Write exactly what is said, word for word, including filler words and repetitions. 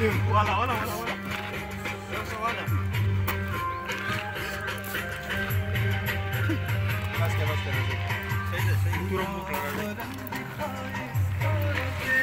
Wala, wala, wala, wala. Wala. Basta, basta. Şeyde, şey, durum bu kadar.